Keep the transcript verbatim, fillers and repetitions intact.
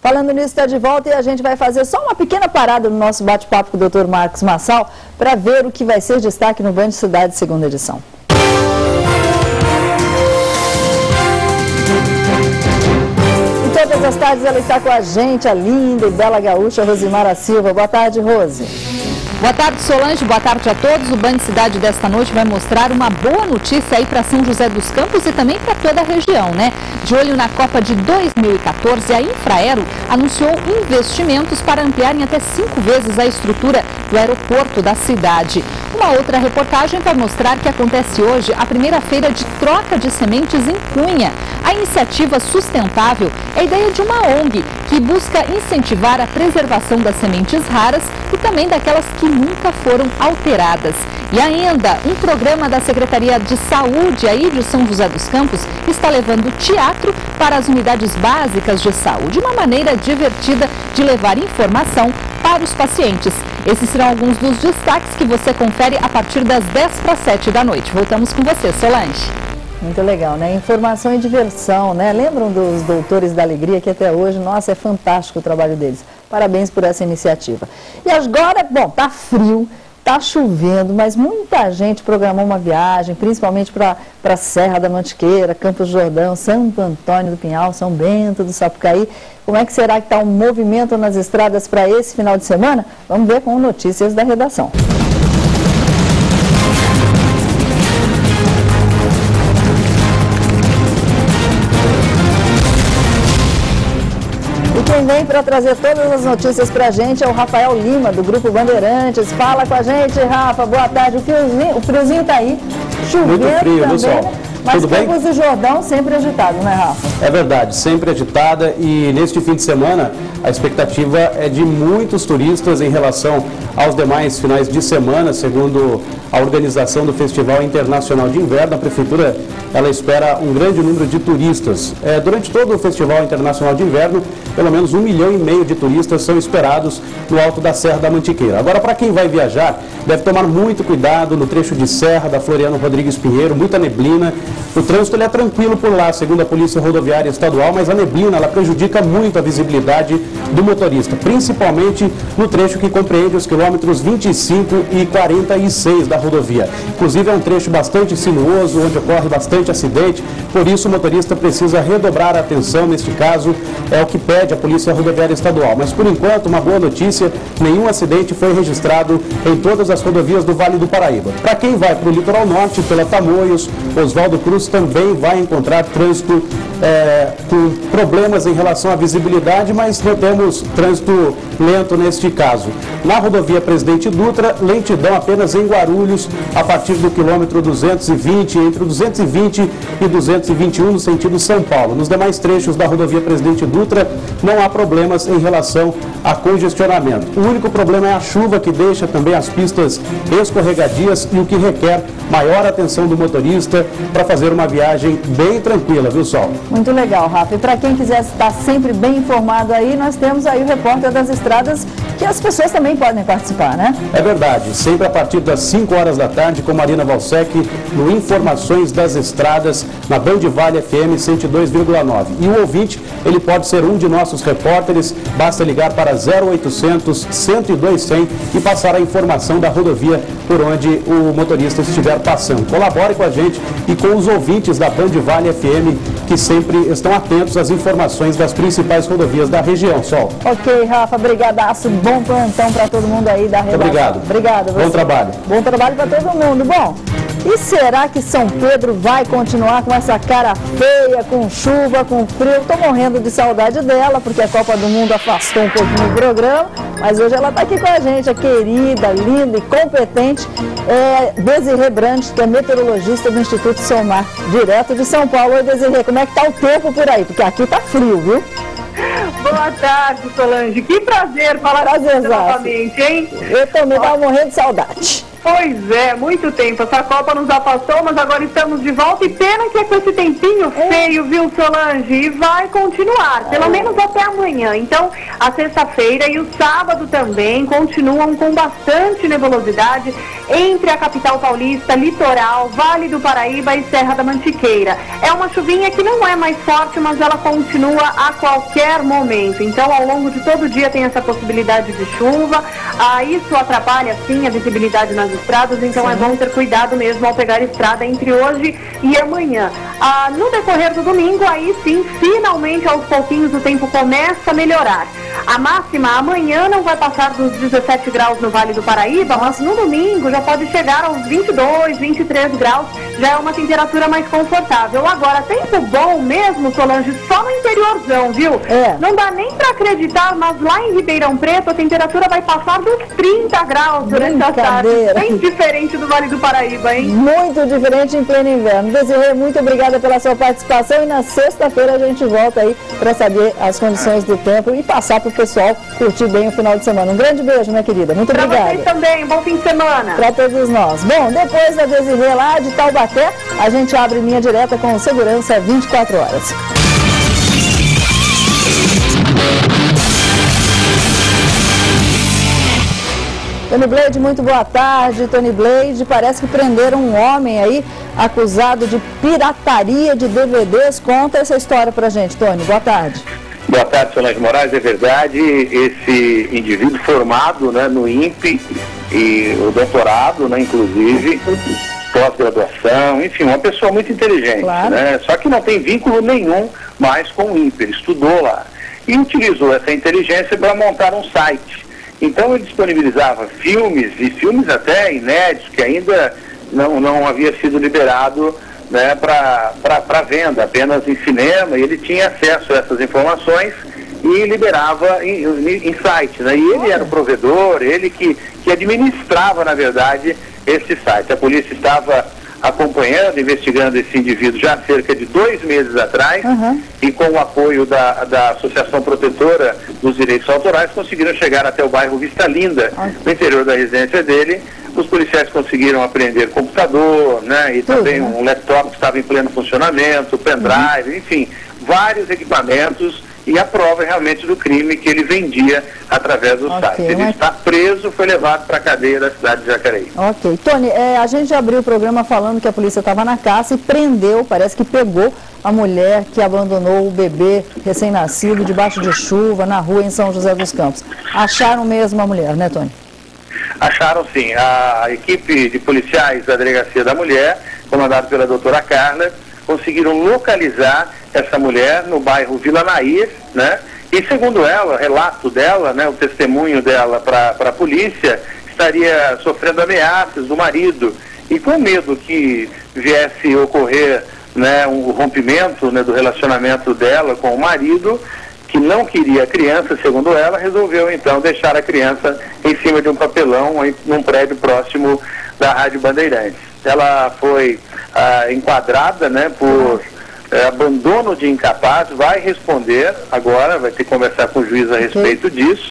Falando nisso, está de volta e a gente vai fazer só uma pequena parada no nosso bate-papo com o doutor Marcos Massal para ver o que vai ser destaque no Band Cidade, segunda edição. E todas as tardes ela está com a gente, a linda e bela gaúcha Rosimara Silva. Boa tarde, Rose. Boa tarde, Solange. Boa tarde a todos. O Band Cidade desta noite vai mostrar uma boa notícia aí para São José dos Campos e também para toda a região, né? De olho na Copa de dois mil e quatorze, a Infraero anunciou investimentos para ampliar em até cinco vezes a estrutura do aeroporto da cidade. Uma outra reportagem vai mostrar que acontece hoje a primeira feira de troca de sementes em Cunha. A iniciativa sustentável é a ideia de uma O N G que busca incentivar a preservação das sementes raras e também daquelas que nunca foram alteradas. E ainda, um programa da Secretaria de Saúde aí de São José dos Campos está levando teatro para as unidades básicas de saúde, uma maneira divertida de levar informação para os pacientes. Esses serão alguns dos destaques que você confere a partir das dez para as sete da noite. Voltamos com você, Solange. Muito legal, né? Informação e diversão, né? Lembram dos Doutores da Alegria, que até hoje, nossa, é fantástico o trabalho deles. Parabéns por essa iniciativa. E agora, bom, tá frio, tá chovendo, mas muita gente programou uma viagem, principalmente para a Serra da Mantiqueira, Campos do Jordão, Santo Antônio do Pinhal, São Bento do Sapucaí. Como é que será que está o movimento nas estradas para esse final de semana? Vamos ver com notícias da redação. Quem vem para trazer todas as notícias para a gente é o Rafael Lima, do Grupo Bandeirantes. Fala com a gente, Rafa. Boa tarde. O friozinho, o friozinho está aí, chovendo muito frio, também, pessoal. Mas Tudo bem? Campos do Jordão sempre agitado, né, Rafa? É verdade, sempre agitada, e neste fim de semana a expectativa é de muitos turistas em relação aos demais finais de semana. Segundo a organização do Festival Internacional de Inverno, a Prefeitura ela espera um grande número de turistas. É, durante todo o Festival Internacional de Inverno, pelo menos um milhão e meio de turistas são esperados no alto da Serra da Mantiqueira. Agora, para quem vai viajar, deve tomar muito cuidado no trecho de serra da Floriano Rodrigues Pinheiro, muita neblina. O trânsito ele é tranquilo por lá, segundo a Polícia Rodoviária Estadual, mas a neblina ela prejudica muito a visibilidade do motorista, principalmente no trecho que compreende os quilômetros vinte e cinco e quarenta e seis da rodovia. Inclusive é um trecho bastante sinuoso, onde ocorre bastante acidente, por isso o motorista precisa redobrar a atenção. Neste caso, é o que pede a Polícia Rodoviária Estadual. Mas por enquanto, uma boa notícia, nenhum acidente foi registrado em todas as rodovias do Vale do Paraíba. Para quem vai para o litoral norte, pela Tamoios, Oswaldo Cruz também vai encontrar trânsito é, com problemas em relação à visibilidade, mas não temos trânsito lento neste caso. Na rodovia Presidente Dutra, lentidão apenas em Guarulhos, a partir do quilômetro duzentos e vinte, entre o duzentos e vinte e duzentos e vinte e um no sentido São Paulo. Nos demais trechos da rodovia Presidente Dutra, não há problemas em relação a congestionamento. O único problema é a chuva, que deixa também as pistas escorregadias e o que requer maior atenção do motorista para fazer uma viagem bem tranquila, viu, Sol? Muito legal, Rafa. E para quem quiser estar sempre bem informado aí, nós temos aí o repórter das estradas, que as pessoas também podem participar, né? É verdade, sempre a partir das cinco horas da tarde com Marina Valsec no Informações das Estradas, na Band Vale F M cento e dois vírgula nove. E o ouvinte, ele pode ser um de nossos repórteres, basta ligar para zero oitocentos, cento e dois, cem e passar a informação da rodovia por onde o motorista estiver passando. Colabore com a gente e com os ouvintes da Band Vale F M, que sempre estão atentos às informações das principais rodovias da região, Sol. Ok, Rafa, brigadaço, bom plantão para todo mundo aí da região. Obrigado. Obrigado. Bom trabalho. Bom trabalho para todo mundo. Bom, e será que São Pedro vai continuar com essa cara feia, com chuva, com frio? Estou morrendo de saudade dela, porque a Copa do Mundo afastou um pouquinho o programa, mas hoje ela está aqui com a gente, a querida, linda e competente é Desirê Brandt, que é meteorologista do Instituto Somar, direto de São Paulo. Oi, Desirê, como é que está o tempo por aí? Porque aqui está frio, viu? Boa tarde, Solange. Que prazer falar com você novamente, hein? Eu também estava morrendo de saudade. Pois é, muito tempo. Essa Copa nos afastou, mas agora estamos de volta. E pena que é com esse tempinho feio, viu, Solange? E vai continuar, pelo menos até amanhã. Então, a sexta-feira e o sábado também continuam com bastante nebulosidade entre a capital paulista, litoral, Vale do Paraíba e Serra da Mantiqueira. É uma chuvinha que não é mais forte, mas ela continua a qualquer momento. Então, ao longo de todo o dia tem essa possibilidade de chuva. Ah, isso atrapalha, sim, a visibilidade nas estradas, então sim, é bom ter cuidado mesmo ao pegar a estrada entre hoje e amanhã. Ah, no decorrer do domingo, aí sim, finalmente aos pouquinhos o tempo começa a melhorar. A máxima amanhã não vai passar dos dezessete graus no Vale do Paraíba, mas no domingo já pode chegar aos vinte e dois, vinte e três graus, já é uma temperatura mais confortável. Agora, tempo bom mesmo, Solange, só no interiorzão, viu? É. Não dá nem para acreditar, mas lá em Ribeirão Preto a temperatura vai passar dos trinta graus durante a tarde. Bem diferente do Vale do Paraíba, hein? Muito diferente em pleno inverno. Desirê, muito obrigada pela sua participação e na sexta-feira a gente volta aí para saber as condições do tempo e passar para o pessoal curtir bem o final de semana. Um grande beijo, minha querida. Muito pra obrigada. Para vocês também. Bom fim de semana. Para todos nós. Bom, depois da Desirê lá de Taubaté, a gente abre linha direta com segurança vinte e quatro horas. Tony Blade, muito boa tarde. Tony Blade, parece que prenderam um homem aí acusado de pirataria de D V Ds. Conta essa história pra gente, Tony. Boa tarde. Boa tarde, Solange Moraes. É verdade, esse indivíduo formado, né, no INPE e o doutorado, né, inclusive, pós-graduação, enfim, uma pessoa muito inteligente, claro, né? Só que não tem vínculo nenhum mais com o INPE, ele estudou lá e utilizou essa inteligência para montar um site. Então ele disponibilizava filmes, e filmes até inéditos, que ainda não, não havia sido liberado, né, para venda, apenas em cinema, e ele tinha acesso a essas informações e liberava em, em, em site, né? E ele era o provedor, ele que, que administrava, na verdade, esse site. A polícia estava acompanhando, investigando esse indivíduo já há cerca de dois meses atrás, uhum, e com o apoio da, da Associação Protetora dos Direitos Autorais, conseguiram chegar até o bairro Vista Linda, okay, no interior da residência dele. Os policiais conseguiram apreender computador, né, e também uhum, um laptop que estava em pleno funcionamento, pendrive, uhum, enfim, vários equipamentos, e a prova realmente do crime que ele vendia através do, okay, site. Ele mas... está preso, foi levado para a cadeia da cidade de Jacareí. Ok. Tony, é, a gente abriu o programa falando que a polícia estava na caça e prendeu, parece que pegou a mulher que abandonou o bebê recém-nascido debaixo de chuva na rua em São José dos Campos. Acharam mesmo a mulher, né, Tony? Acharam sim. A equipe de policiais da Delegacia da Mulher, comandada pela doutora Carla, conseguiram localizar essa mulher no bairro Vila Nair, né? E segundo ela, o relato dela, né, o testemunho dela para a polícia, estaria sofrendo ameaças do marido. E com medo que viesse ocorrer, né, um rompimento, né, do relacionamento dela com o marido, que não queria a criança, segundo ela, resolveu então deixar a criança em cima de um papelão em num prédio próximo da Rádio Bandeirantes. Ela foi ah, enquadrada, né, por eh, abandono de incapaz, vai responder agora, vai ter que conversar com o juiz a respeito disso,